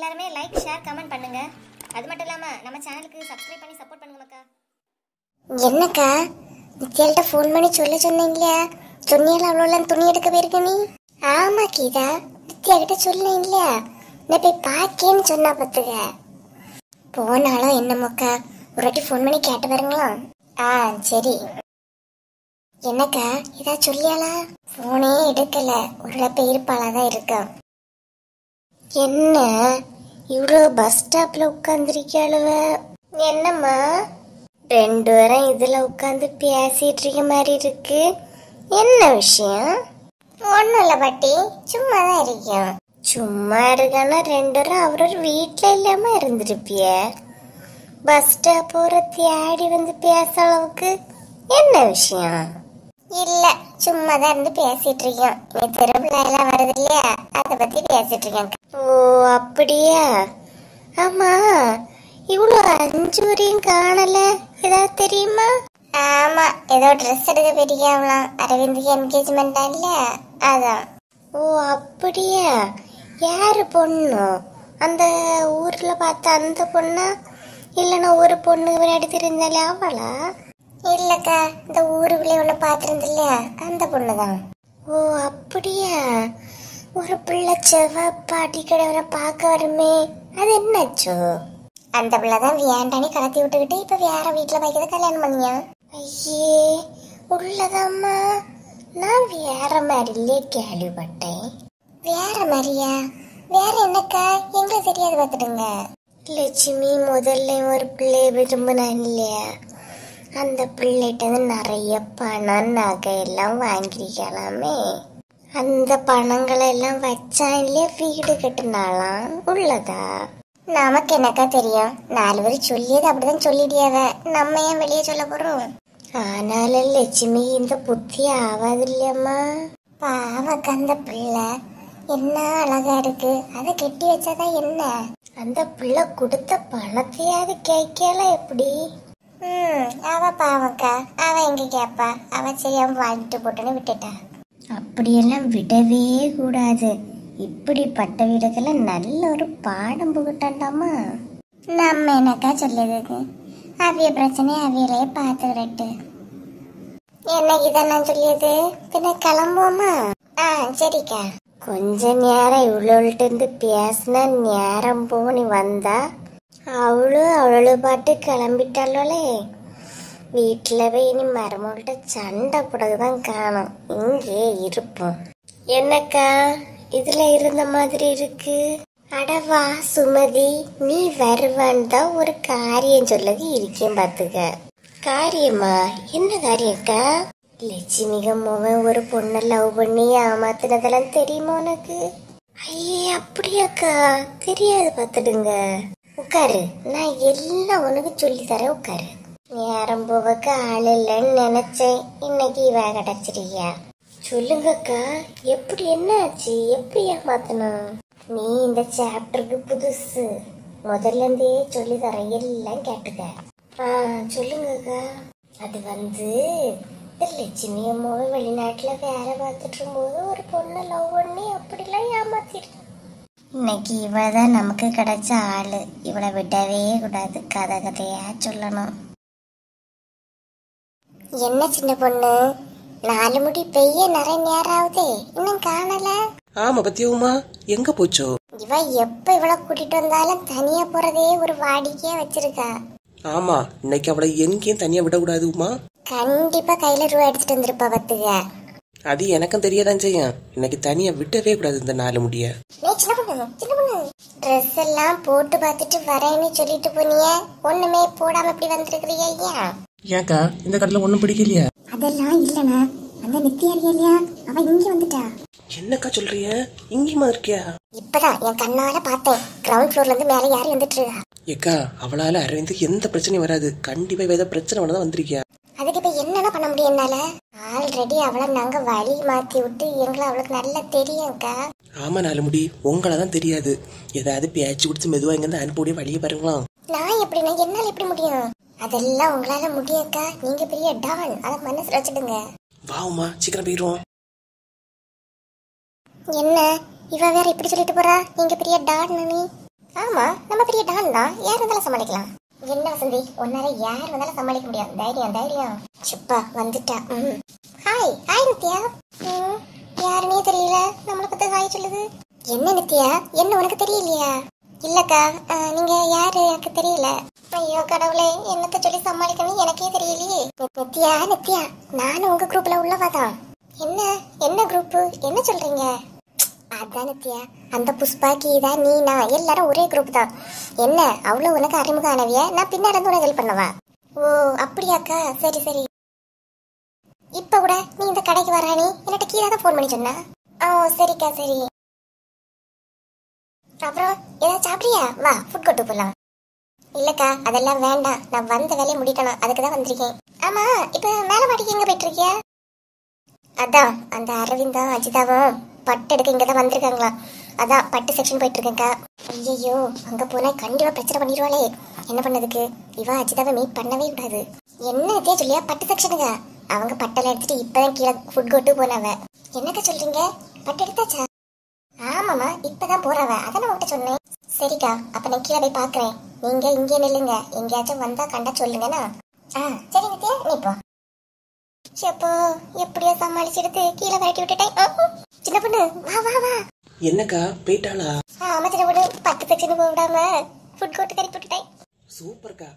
எல்லாருமே like share comment பண்ணுங்க. அது மட்டும் இல்லாம நம்ம சேனலுக்கு சப்ஸ்கிரைப் பண்ணி சப்போர்ட் பண்ணுங்க மக்கா. என்னக்கா நித்யால்கிட்ட ஃபோன் பண்ணி சொன்னீங்களா? சொன்னியால அவ்வளோலாம் துணி எடுக்க போயிருக்க நீ? ஆமா கீதா, நித்யா கிட்ட சொன்னேன் இல்லையா, நான் போய் பாக்கேன்னு சொன்னா பத்துக்க. போனாலும் என்னமோக்கா, ஒரு வாட்டி ஃபோன் பண்ணி கேட்டு பாருங்களா? சரி. என்னக்கா இதா சொல்லியாளா? போனே எடுக்கல, ஒரு பெயர்ப்பாளாதான் இருக்கா. என்ன இவ்வளோ பஸ் ஸ்டாப்ல உட்காந்துருக்காளுவ? என்னம்மா ரெண்டு பேரும் இதுல உட்காந்து பேசிட்டு இருக்க மாதிரி இருக்கு, என்ன விஷயம்? ஒன்னும் இல்ல பாட்டி, சும்மா தான் இருக்கேன். சும்மா இருக்கானா ரெண்டு பேரும் அவரோட வீட்டுல இல்லாம இருந்துருப்பிய, பஸ் ஸ்டாப் போற தேடி வந்து பேச அளவுக்கு என்ன விஷயம்? இல்ல சும்மா தான் இருந்து பேசிட்டு இருக்கோம். நீ திருவிழா எல்லாம் வருது இல்லையா, அதை பத்தி பேசிட்டு இருக்கேன். ஓ அப்படியா? ஆமா, இவ்வளோ 5 வரையும் காணல, ஏதாவது தெரியுமா? ஆமா, ஏதோ ட்ரெஸ் எடுக்க போயிருக்காங்களாம், அரவிந்துக்கு என்கேஜ்மெண்டா இல்ல, அதான். ஓ அப்படியா? யாரு பொண்ணு? அந்த ஊர்ல பார்த்த அந்த பொண்ணா, இல்லைன்னா ஒரு பொண்ணு விளையாடி தெரிஞ்சாலே அவளா? இல்லக்கா, இந்த ஊருக்குள்ளே ஒண்ணு பாத்துருந்து இல்லையா, அந்த பொண்ணுதான். ஓ அப்படியா? ஒரு பிள்ளை செவ்வாய் அடிக்கடி அவரை பார்க்க வருமே, அது என்னாச்சோ? அந்த பிள்ளைதான் வேண்டானே கடத்தி விட்டுக்கிட்டு இப்ப வேற வீட்டுல வைக்கிறத கல்யாணம் பண்ணியா? ஐயே உள்ளதாம்மா, நான் வேற மாதிரிலே கேள்விப்பட்டேன். வேற மாதிரியா? வேற என்னக்கா, எங்களுக்கு தெரியாது பார்த்துடுங்க. லட்சுமி முதல்ல ஒரு பிள்ளைய விரும்பினான் இல்லையா, அந்த பிள்ளைகிட்ட நிறைய பணம் நகையெல்லாம் வாங்கிருக்கலாமே, அந்த பணங்களை எல்லாம் வச்சா இல்லையா வீடு கட்டினாலாம், உள்ளதா? நமக்கு என்னக்கா தெரியும், 4 பேர் சொல்லியது அப்படிதான் சொல்லிடியாவ, நம்ம ஏன் வெளியே சொல்ல போறோம்? ஆனாலும் லட்சுமி இந்த புத்தி ஆவாது இல்லையம்மா. பாவக்கா அந்த பிள்ளை என்ன அழகா இருக்கு, அதை கெட்டி வச்சாதான் என்ன? அந்த பிள்ளை கொடுத்த பணத்தையாவது கேட்கல எப்படி? அவ பாவக்கா, அவ எங்க கேப்பா, அவ சரியாம வாங்கிட்டு போட்டுன்னு விட்டுட்டா. அப்படியெல்லாம் விடவே கூடாது, இப்படிப்பட்ட வீடுகள்ல நல்ல ஒரு பாடம் புகட்டாண்டாமா. நம்ம என்னக்கா சொல்லியதுக்கு, அவிய பிரச்சனையை அவியலையே பார்த்துக்கிட்டு என்னைக்குதான் நான் சொல்லியது, பின்ன கிளம்புவோமா? சரிக்கா. கொஞ்ச நேரம் இவ்வளோட்டு இருந்து பேசினா நேரம் போனி வந்தா அவளு பாட்டு கிளம்பிட்டாளே. வீட்டில் போய் இனி மருமகிட்ட சண்டை போடதான் காணும், இங்கே இருப்போம். என்னக்கா இதுல இருந்த மாதிரி இருக்கு? அடவா சுமதி, நீ வருவான்னு தான் ஒரு காரியம் சொல்லது இருக்கேன் பாத்துக்க. காரியமா? என்ன காரியக்கா? லட்சுமிக மோவன் ஒரு பொண்ணை லவ் பண்ணி ஏமாத்தினதெல்லாம் தெரியுமா உனக்கு? ஐயே அப்படியாக்கா? தெரியாது பாத்துடுங்க. உட்காரு, நான் எல்லாம் உனக்கு சொல்லி தரேன், உட்காரு. நேரம் போவக்கு ஆள் இல்லைன்னு நினைச்சேன், இன்னைக்கு இவ கிடைச்சிருக்கியா? சொல்லுங்கக்கா, எப்படி என்ன ஆச்சு, எப்படி ஏமாத்தணும்? நீ இந்த சாப்டருக்கு புதுசு, முதல்ல இருந்தே சொல்லி தரேன், எல்லாம் கேட்டுக்க. சொல்லுங்கக்கா. அது வந்து லட்சுமி அம்மாவை வெளிநாட்டுல வேலை பார்த்துட்டு இருக்கும்போது ஒரு பொண்ணை லவ் பண்ணி அப்படிலாம் ஏமாத்திருக்கேன். இன்னைக்கு இவதான் நமக்கு கிடைச்ச ஆளு, இவளை விடவே கூடாது, கதை கதையா சொல்லணும். என்ன சின்ன பொண்ணு, 4 முடி பெய்ய நிறைய நேரம் ஆகுது, இன்னும் காணல? ஆமா பத்தியவுமா, எங்க போச்சோ? இவ எப்ப இவளை கூட்டிட்டு வந்தாலும் தனியா போறதே ஒரு வாடிக்கையா வச்சிருக்கா. ஆமா, இன்னைக்கு அவளை எங்கேயும் தனியா விடக்கூடாது உமா. கண்டிப்பா கையில ரூபா எடுத்துட்டு வந்திருப்பா பத்துக. அது எனக்கும் தெரியாதான் செய்யும், இன்னைக்கு தனியா விட்டவே கூடாது இந்த 4 முடிய. ட்ரெஸ் எல்லாம் போட்டு பார்த்துட்டு வரேன்னு சொல்லிட்டு போனிய, ஒண்ணுமே போடாம இப்படி வந்திருக்கிறியா? ஏக்கா இந்த கடையில ஒண்ணும் பிடிக்கலையா? அதெல்லாம் இல்லனா, அந்த நித்யா இல்லையா, அவ இங்க வந்துட்டா. என்னக்கா சொல்றிய, இங்கேயுமா இருக்கியா? இப்பதான் என் கண்ணால பார்த்தேன், கிரவுண்ட் ஃப்ளோர்ல இருந்து மேல யாரும் வந்துட்டு இருக்கா. ஏக்கா அவளால அரவிந்துக்கு எந்த பிரச்சனையும் வராது, கண்டிப்பா ஏதாவது பிரச்சனை பண்ணதான் வந்திருக்கியா? அதுக்கு இப்ப என்னென்ன பண்ண முடியும் என்னால? ஆல்ரெடி அவளை நாங்க வழி மாத்தி விட்டு எங்களை அவளுக்கு நல்லா தெரியும்க்கா. ஆமா 4 முடி, உங்களாதான் தெரியாது, ஏதாவது பேச்சு குடிச்சு மெதுவா இங்க அனுப்பிய வழியை பாருங்களாம். நான் எப்படின்னா, என்னால எப்படி முடியும்? அதெல்லாம் உங்களால முடியாக்கா, நீங்க பெரிய டான், அத மனசுல வச்சுடுங்க. வாவுமா, சீக்கிரம் போயிடுவோம். என்ன இவ வேற இப்படி சொல்லிட்டு போறா, நீங்க பெரிய டான் நீ? ஆமா, நம்ம பெரிய டான் தான், யார் வந்தாலும் சமாளிக்கலாம். என்ன வசந்தி, ஒன்னால யார் வந்தாலும் சமாளிக்க முடியும். தைரியம் தைரியம். சுப்பா வந்துட்டா. Hi hi Nithya. யாருன்னே தெரியல, நம்மளை பத்தி ஹாய் சொல்லுது. என்ன நித்யா, என்ன உனக்கு தெரியலையா? இல்லக்கா, நீங்க யாரு எனக்கு தெரியல. ஐயோ கடவுளே, என்னத்த சொல்லி சமாளிக்கணும் எனக்கே தெரியலையே. நித்யா நித்யா, நானும் உங்க குரூப்ல உள்ளவாதான். என்ன என்ன குரூப், என்ன சொல்றீங்க? அதான் நித்யா, அந்த புஷ்பா கீதா நீனா எல்லாரும் ஒரே குரூப் தான். என்ன அவ்வளவு உனக்கு அறிமுகம் ஆனவிய, நான் பின்னாடி இருந்து உனக்கு ஹெல்ப் பண்ணவா? ஓ அப்படியாக்கா, சரி சரி. இப்ப கூட நீ இந்த கடைக்கு வரானே, என்கிட்ட கீதா தான் ஃபோன் பண்ணி சொன்னா. ஓ சரிக்கா சரி. அப்புறம் ஏதாவது சாப்பிடுறியா? வா ஃபுட் கொட்டு போலாம். இல்லக்கா அதெல்லாம் வேண்டாம், நான் வந்த வேலையை முடிக்கணும், அதுக்கு தான் வந்திருக்கேன். ஆமா, இப்ப மேல மாட்டிக்கு எங்க போயிட்டு இருக்கியா? அதான் அந்த அரவிந்தும் அஜிதாவும் பட்டு எடுக்க இங்கதான் வந்திருக்காங்களா, அதான் பட்டு செக்ஷன் போயிட்டு இருக்கேன்க்கா. ஐயோ அங்க போனா கண்டிப்பா பிரச்சனை பண்ணிடுவாளே, என்ன பண்ணதுக்கு? இவ அஜிதாவை மீட் பண்ணவே கூடாது. என்ன இதே சொல்லியா, பட்டு செக்ஷனுங்க. அவங்க பட்டெல்லாம் எடுத்துட்டு இப்பதான் கீழே ஃபுட் கோட்டு போனவ. என்னக்கா சொல்றீங்க, பட்டு எடுத்தாச்சா? ஆமாமா, இப்பதான் போறவ, அதான் நான் உங்ககிட்ட சொன்னேன். சரிக்கா, அப்ப நான் கீழே போய் பாக்குறேன், நீங்க இங்கே நில்லுங்க, எங்கேயாச்சும் வந்தா கண்டா சொல்லுங்கண்ணா. சரிங்க தே, நீ போ. எப்போ எப்படியோ சமாளிச்சுடுத்து கீழே விரட்டி விட்டுட்டேன். சின்ன பொண்ணு வா வா வா. என்னக்கா போயிட்டாளா? ஆமா சின்ன பொண்ணு, பத்து செக்ஷன் போக விடாம ஃபுட் கோர்ட் கறி போட்டுட்டேன். சூப்பர்க்கா.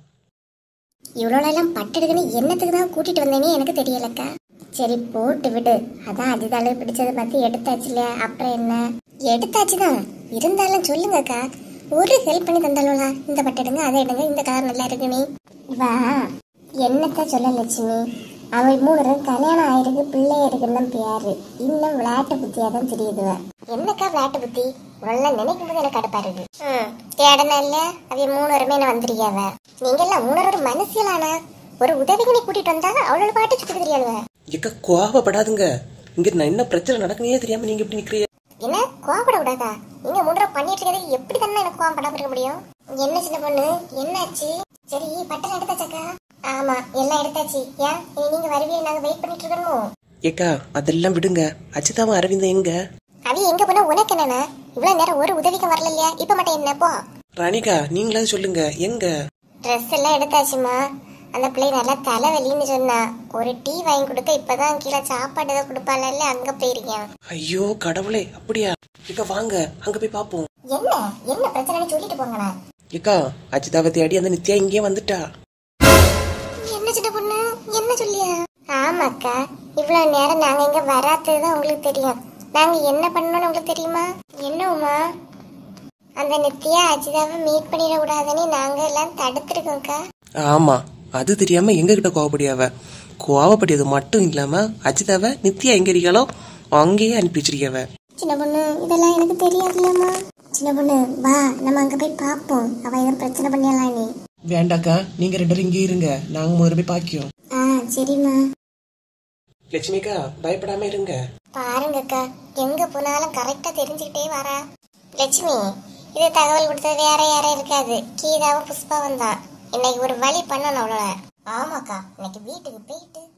இவ்வளோ எல்லாம் பட்டு எடுக்கணும் என்னத்துக்கு தான் கூட்டிட்டு வந்தேனே எனக்கு தெரியலக்கா. சரி போட்டு விடு, அதான் அதுதாலும் பிடிச்சதை பார்த்து எடுத்தாச்சு இல்லையா, அப்புறம் என்ன? எடுத்தாச்சுதான், இருந்தாலும் சொல்லுங்கக்கா, ஒரு ஹெல்ப் பண்ணி தந்தாலும்லா. இந்த பட்டு எடுங்க, அதை எடுங்க, இந்த கலர் நல்லா இருக்கு. நீ வா. என்னத்த சொல்ல லட்சுமி, அவள் 3 கல்யாணம் ஆயிருக்கு, பிள்ளை இருக்குன்னு பேரு, இன்னும் விளையாட்டு புத்தியா தான் தெரியுதுவ. என்னக்கா விளையாட்டு புத்தி, உள்ள நினைக்கும் போது எனக்கு அடுப்பா இருக்கு. தேடனா இல்ல, அவ 3 என்ன வந்திருக்கியாவ. நீங்க எல்லாம் 3 மனசியலானா, ஒரு உதவிக்கு நீ கூட்டிட்டு வந்தா அவளோட பாட்டு சுத்தி தெரியாளுவ. ஏக்கா கோவப்படாதுங்க, இங்க நான் என்ன பிரச்சனை நடக்குனே தெரியாம நீங்க இப்படி நிக்கிறீங்க. என்ன கோவப்பட கூடாதா? நீங்க 3 பண்ணிட்டு இருக்கிறது எப்படி தானே எனக்கு கோவம் படாம இருக்க முடியும்? என்ன சின்ன பொண்ணு, என்னாச்சு? சரி பட்டெல்லாம் எடுத்தாச்சாக்கா? ஆமா எல்லாம் எடுத்தாச்சு. ஏன் நீங்க வருவீங்க, நாங்க வெயிட் பண்ணிட்டு இருக்கணும். ஏக்கா அதெல்லாம் விடுங்க, அஜிதாவும் அரவிந்தம் எங்க? அது எங்க போனா உனக்கு என்னன்னா, இவ்வளவு நேரம் ஒரு உதவிக்கு வரல இல்லையா, இப்ப மட்டும் என்ன போ. ராணிகா நீங்களாவது சொல்லுங்க, எங்க? ட்ரெஸ் எல்லாம் எடுத்தாச்சுமா, அந்த பிள்ளை நல்லா தலைவலின்னு சொன்னா, ஒரு டீ வாங்கி கொடுக்க இப்பதான் கீழே சாப்பாடு ஏதோ கொடுப்பால, அங்க போயிருக்கேன். ஐயோ கடவுளே, அப்படியா? ஏக்கா வாங்க அங்க போய் பாப்போம். என்ன என்ன பிரச்சனைன்னு சொல்லிட்டு போங்கண்ணா. ஏக்கா அஜிதாவை தேடி அந்த நித்யா இங்கே வந்துட்டா. என்ன சின்ன பொண்ணு, என்ன சொல்லியா? ஆமாக்கா, இவ்வளவு நேரம் நாங்க இங்க வராததுதான் உங்களுக்கு தெரியும், நாங்க என்ன பண்ணோம்னு உங்களுக்கு தெரியுமா? என்னவுமா? அந்த நித்யா அஜிதாவை மீட் பண்ணிட கூடாதுன்னு நாங்க எல்லாம் தடுத்துருக்கோம்க்கா. ஆமா, அது தெரியாம எங்க கிட்ட கோவப்படியாவ. கோவப்படியது மட்டும் இல்லாம அஜிதாவை நித்யா எங்க இருக்காளோ அங்கேயே அனுப்பி வச்சிருக்கவ. சின்ன பொண்ணு இதெல்லாம் எனக்கு தெரியாதுல்லம்மா. சின்ன பொண்ணு வா, நம்ம அங்க போய் பாப்போம், அவ எதுவும் பிரச்சனை பண்ணிடலாம். நீ வேண்டாக்கா, நீங்க 2 பேரும் இங்கே இருங்க, நாங்க முதல்ல போய் பாக்கியோம். சரிம்மா. லட்சுமிக்கா பயப்படாம இருங்க. பாருங்கக்கா, எங்க போனாலும் கரெக்டா தெரிஞ்சுக்கிட்டே வரா. லட்சுமி, இது தகவல் கொடுத்தது வேற யாரும் இருக்காது, கீதாவும் புஷ்பாவும் தான். இன்னைக்கு ஒரு வழி பண்ணணும் அவ்வளோ. ஆமாக்கா, இன்னைக்கு வீட்டுக்கு போயிட்டு